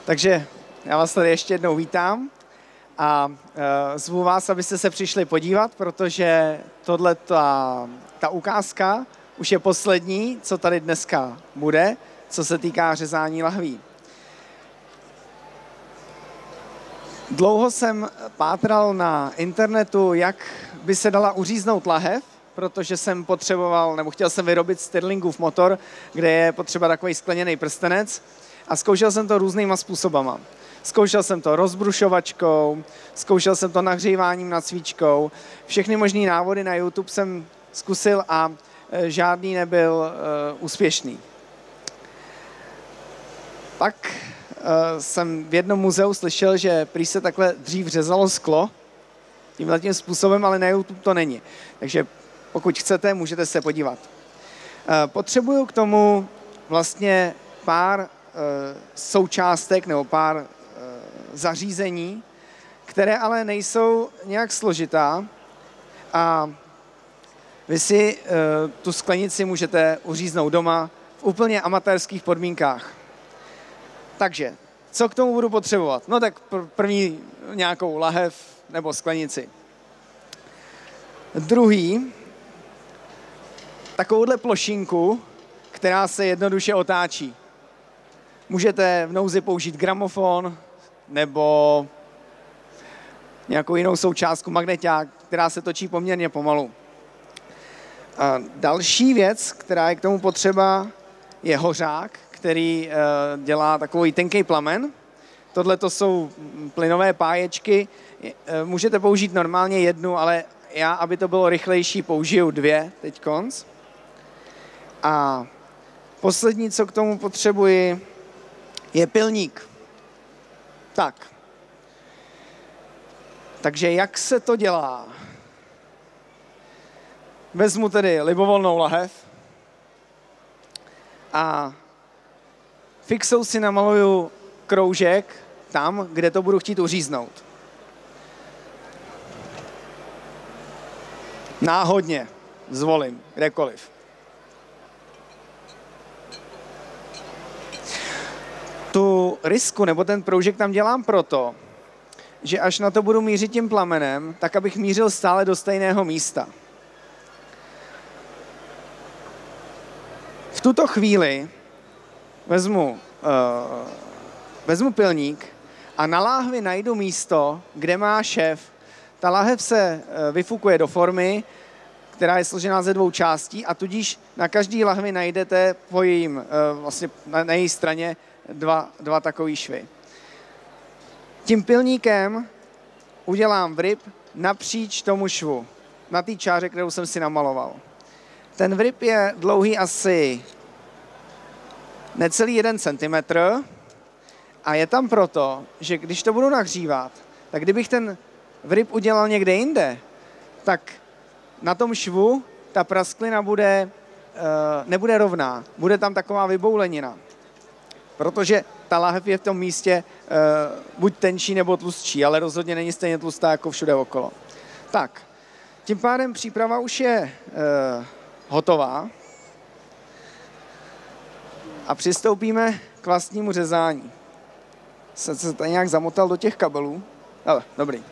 Takže já vás tady ještě jednou vítám a zvu vás, abyste se přišli podívat, protože tohle ta ukázka už je poslední, co tady dneska bude, co se týká řezání lahví. Dlouho jsem pátral na internetu, jak by se dala uříznout lahev, protože jsem potřeboval, nebo chtěl jsem vyrobit Stirlingův motor, kde je potřeba takový skleněný prstenec a zkoušel jsem to různýma způsobama. Zkoušel jsem to rozbrušovačkou, zkoušel jsem to nahříváním nad svíčkou, všechny možné návody na YouTube jsem zkusil a žádný nebyl úspěšný. Pak jsem v jednom muzeu slyšel, že prý se takhle dřív řezalo sklo tímhletím způsobem, ale na YouTube to není. Takže pokud chcete, můžete se podívat. Potřebuju k tomu vlastně pár součástek nebo pár zařízení, které ale nejsou nějak složitá a vy si tu sklenici můžete uříznout doma v úplně amatérských podmínkách. Takže, co k tomu budu potřebovat? No tak první nějakou lahev nebo sklenici. Druhý, takovouhle plošinku, která se jednoduše otáčí. Můžete v nouzi použít gramofon nebo nějakou jinou součástku, magneťák, která se točí poměrně pomalu. A další věc, která je k tomu potřeba, je hořák, který dělá takový tenký plamen. Tohle to jsou plynové páječky. Můžete použít normálně jednu, ale já, aby to bylo rychlejší, použiju dvě teďkonc. A poslední, co k tomu potřebuji, je pilník. Takže jak se to dělá? Vezmu tedy libovolnou lahev a fixou si namaluju kroužek tam, kde to budu chtít uříznout. Náhodně zvolím, kdekoliv. Tu rysku nebo ten proužek tam dělám proto, že až na to budu mířit tím plamenem, tak abych mířil stále do stejného místa. V tuto chvíli vezmu pilník a na láhvi najdu místo, kde má šéf. Ta láhev se vyfukuje do formy, která je složená ze dvou částí a tudíž na každé lahvi najdete po jejím, vlastně na její straně dva takový švy. Tím pilníkem udělám vryp napříč tomu švu, na té čáře, kterou jsem si namaloval. Ten vryp je dlouhý asi necelý 1 cm a je tam proto, že když to budu nahřívat, tak kdybych ten vryp udělal někde jinde, tak na tom švu ta prasklina nebude rovná, bude tam taková vyboulenina, protože ta lahev je v tom místě buď tenčí nebo tlustší, ale rozhodně není stejně tlustá jako všude okolo. Tak, tím pádem příprava už je hotová a přistoupíme k vlastnímu řezání. Jsem se tady nějak zamotal do těch kabelů, ale dobrý.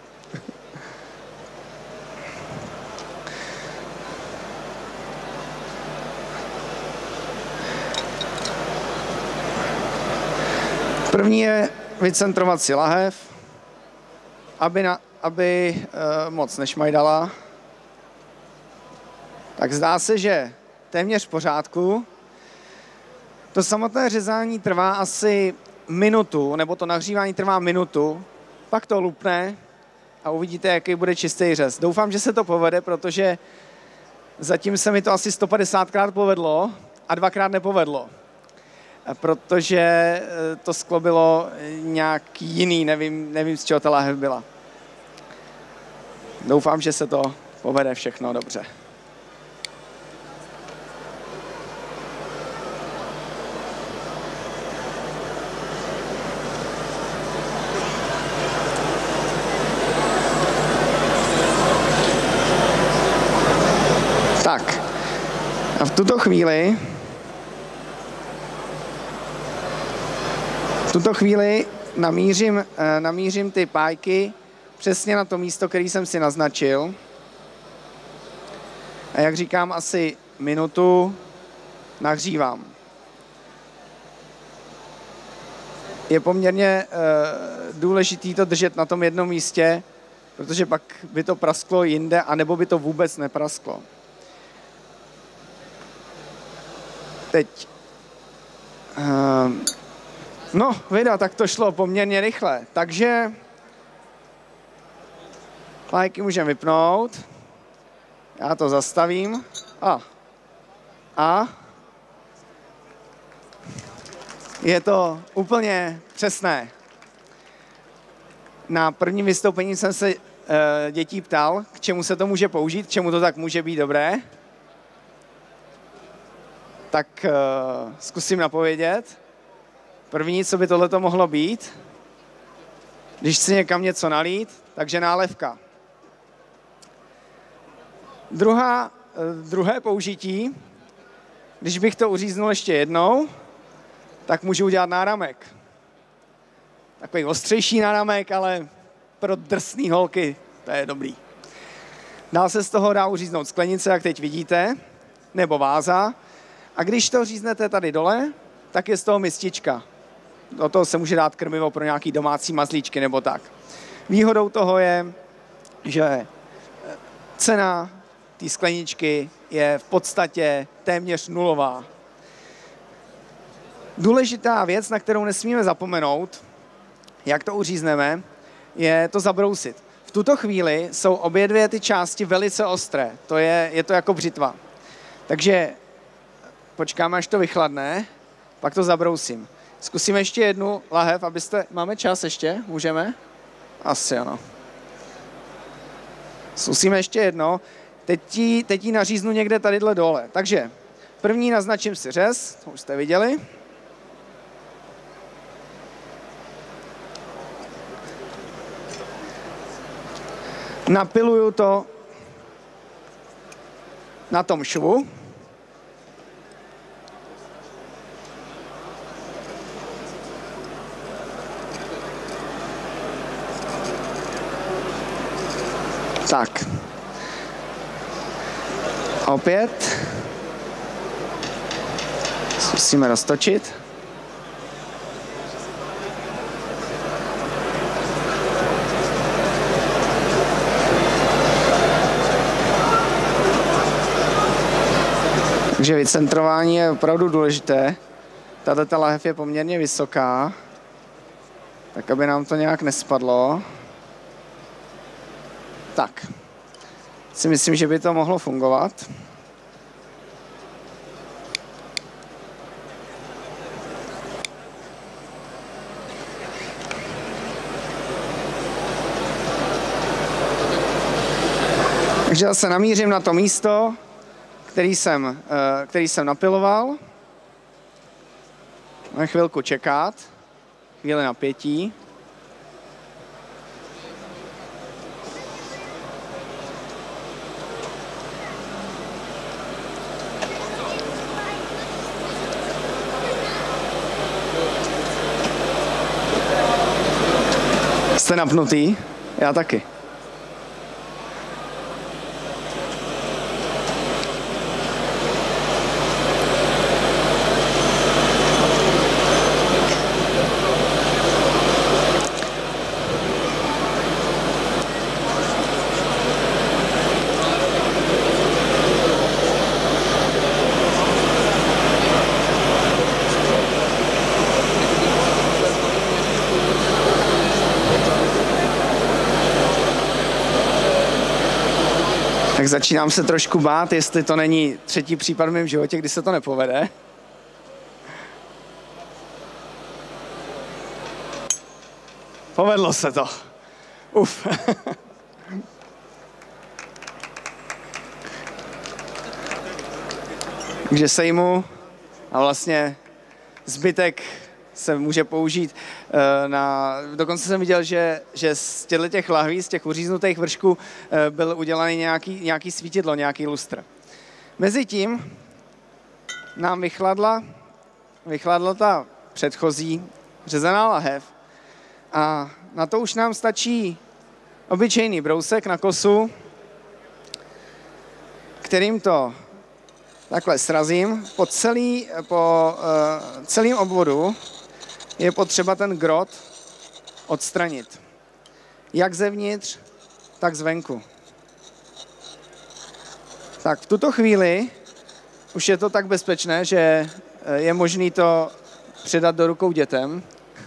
První je vycentrovat si lahev, aby moc nešmajdala. Tak zdá se, že téměř v pořádku. To samotné řezání trvá asi minutu, nebo to nahřívání trvá minutu, pak to lupne a uvidíte, jaký bude čistý řez. Doufám, že se to povede, protože zatím se mi to asi 150krát povedlo a 2krát nepovedlo. Protože to sklo bylo nějaký jiný, nevím z čeho ta láhev byla. Doufám, že se to povede všechno dobře. Tak, a v tuto chvíli namířím ty pájky přesně na to místo, který jsem si naznačil. A jak říkám, asi minutu nahřívám. Je poměrně důležité to držet na tom jednom místě, protože pak by to prasklo jinde, anebo by to vůbec neprasklo. Teď. No, vida, tak to šlo poměrně rychle. Takže pájky můžeme vypnout. Já to zastavím. A je to úplně přesné. Na prvním vystoupení jsem se dětí ptal, k čemu se to může použít, k čemu to tak může být dobré. Tak zkusím napovědět. První, co by tohleto mohlo být, když chci někam něco nalít, takže nálepka. Druhé použití, když bych to uříznul ještě jednou, tak můžu udělat náramek. Takový ostřejší náramek, ale pro drsný holky to je dobrý. Dál se z toho dá uříznout sklenice, jak teď vidíte, nebo váza. A když to říznete tady dole, tak je z toho mistička. Do toho se může dát krmivo pro nějaký domácí mazlíčky nebo tak. Výhodou toho je, že cena té skleničky je v podstatě téměř nulová. Důležitá věc, na kterou nesmíme zapomenout, jak to uřízneme, je to zabrousit. V tuto chvíli jsou obě dvě ty části velice ostré. Je to jako břitva. Takže počkáme, až to vychladne, pak to zabrousím. Zkusíme ještě jednu lahev, Máme čas ještě? Můžeme? Asi ano. Zkusíme ještě jedno. Teď ji naříznu někde tadyhle dole. Takže první naznačím si řez, to už jste viděli. Napiluju to na tom švu. Tak. Opět. Zkusíme roztočit. Takže vycentrování je opravdu důležité. Tato lahev je poměrně vysoká, tak aby nám to nějak nespadlo. Tak, si myslím, že by to mohlo fungovat. Takže zase namířím na to místo, který jsem napiloval. Můžeme chvilku čekat, chvíli napětí. Jste napnutý? Já taky. Tak začínám se trošku bát, jestli to není třetí případ v mém životě, kdy se to nepovede. Povedlo se to. Uf. Takže sejmu a vlastně zbytek se může použít dokonce jsem viděl, že z těch lahví, z těch uříznutých vršků byl udělaný nějaký svítidlo, nějaký lustr. Mezitím nám vychladla ta předchozí řezaná lahev A na to už nám stačí obyčejný brousek na kosu, kterým to takhle srazím. Po celém obvodu je potřeba ten grot odstranit. Jak zevnitř, tak zvenku. Tak v tuto chvíli už je to tak bezpečné, že je možné to předat do rukou dětem,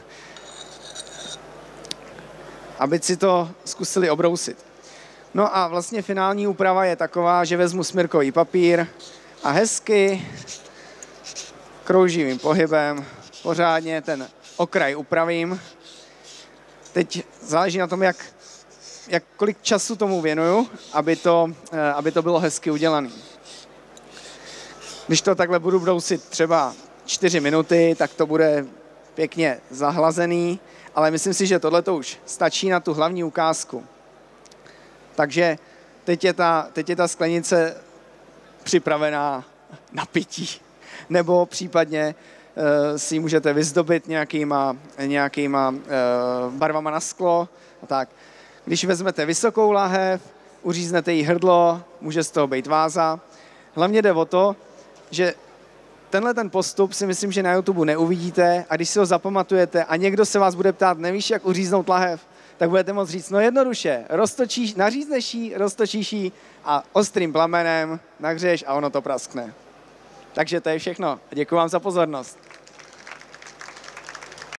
aby si to zkusili obrousit. No a vlastně finální úprava je taková, že vezmu smrkový papír a hezky krouživým pohybem pořádně ten okraj upravím. Teď záleží na tom, kolik času tomu věnuju, aby to bylo hezky udělané. Když to takhle budu brousit třeba 4 minuty, tak to bude pěkně zahlazený, ale myslím si, že tohle to už stačí na tu hlavní ukázku. Takže teď je ta sklenice připravená na pití, nebo případně si ji můžete vyzdobit nějakýma barvama na sklo. A tak. Když vezmete vysokou lahev, uříznete jí hrdlo, může z toho být váza. Hlavně jde o to, že tenhle ten postup si myslím, že na YouTube neuvidíte, a když si ho zapamatujete a někdo se vás bude ptát, nevíš, jak uříznout lahev, tak budete moct říct, no jednoduše, nařízneš ji, roztočíš ji a ostrým plamenem nahřeješ a ono to praskne. Takže to je všechno. Děkuji vám za pozornost.